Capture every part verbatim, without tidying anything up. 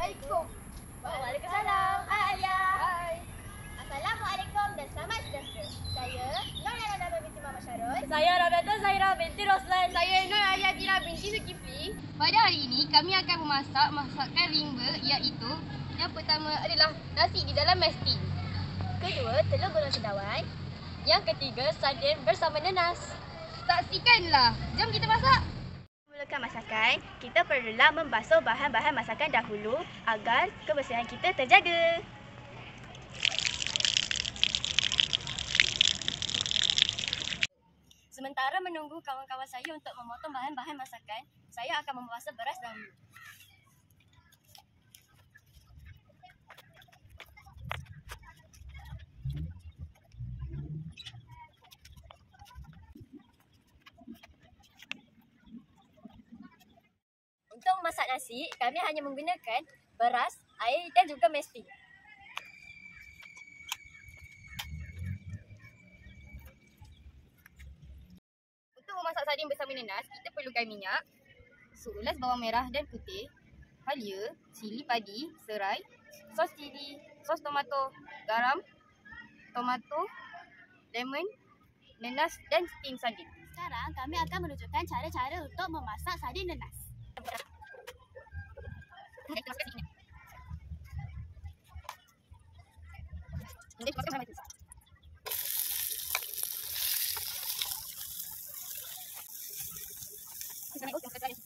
Assalamualaikum. Waalaikumsalam. Hai Ayah. Hai. Assalamualaikum dan selamat sejahtera. Saya Nur Nana binti Mama Syarul. Saya Radata Zahira binti Roslan. Saya Nur Ayadina binti Zulkifli. Pada hari ini kami akan memasak masakan rimba, iaitu yang pertama adalah nasi di dalam mesti. Kedua, telur gulung cendawan. Yang ketiga, sardin bersama nanas. Saksikanlah. Jom kita masak. Memulakan masakan, kita perlulah membasuh bahan-bahan masakan dahulu agar kebersihan kita terjaga. Sementara menunggu kawan-kawan saya untuk memotong bahan-bahan masakan, saya akan memasak beras dahulu. Untuk memasak nasi, kami hanya menggunakan beras, air dan juga mesti. Untuk memasak sardin bersama nanas, kita perlukan minyak, seulas bawang merah dan putih, halia, cili padi, serai, sos cili, sos tomato, garam, tomato, lemon, nanas dan steam sardin. Sekarang kami akan menunjukkan cara-cara untuk memasak sardin nanas. Kita masukkan sini. Ini masukkan sama itu. Kita naik usung sekali.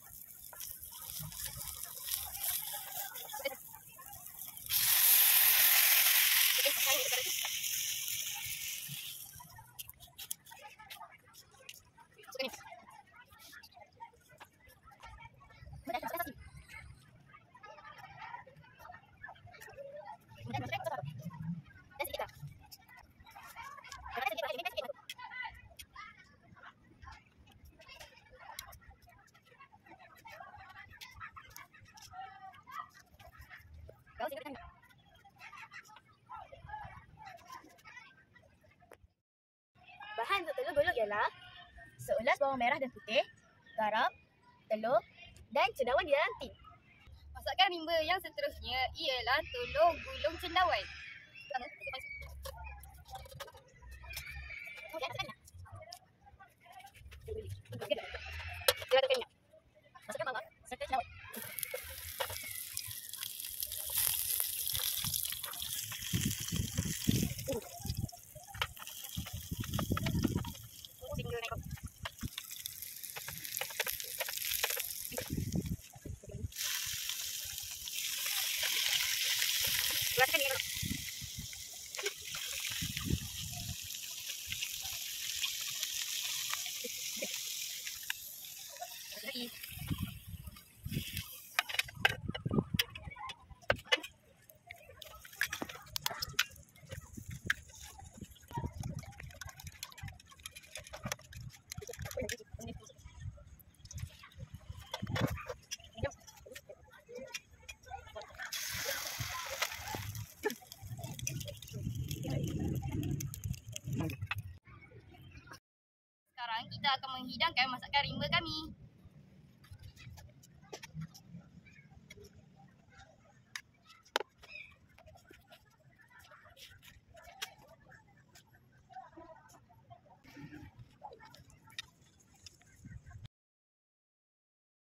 Bahan untuk telur gulung ialah seulas bawang merah dan putih, garam, telur dan cendawan di dalam tin. Masakan rimba yang seterusnya ialah telur gulung cendawan. Masukkan bawang serta cendawan. Keluarkan ini dulu. Sekarang kita akan menghidangkan masakan rimba kami.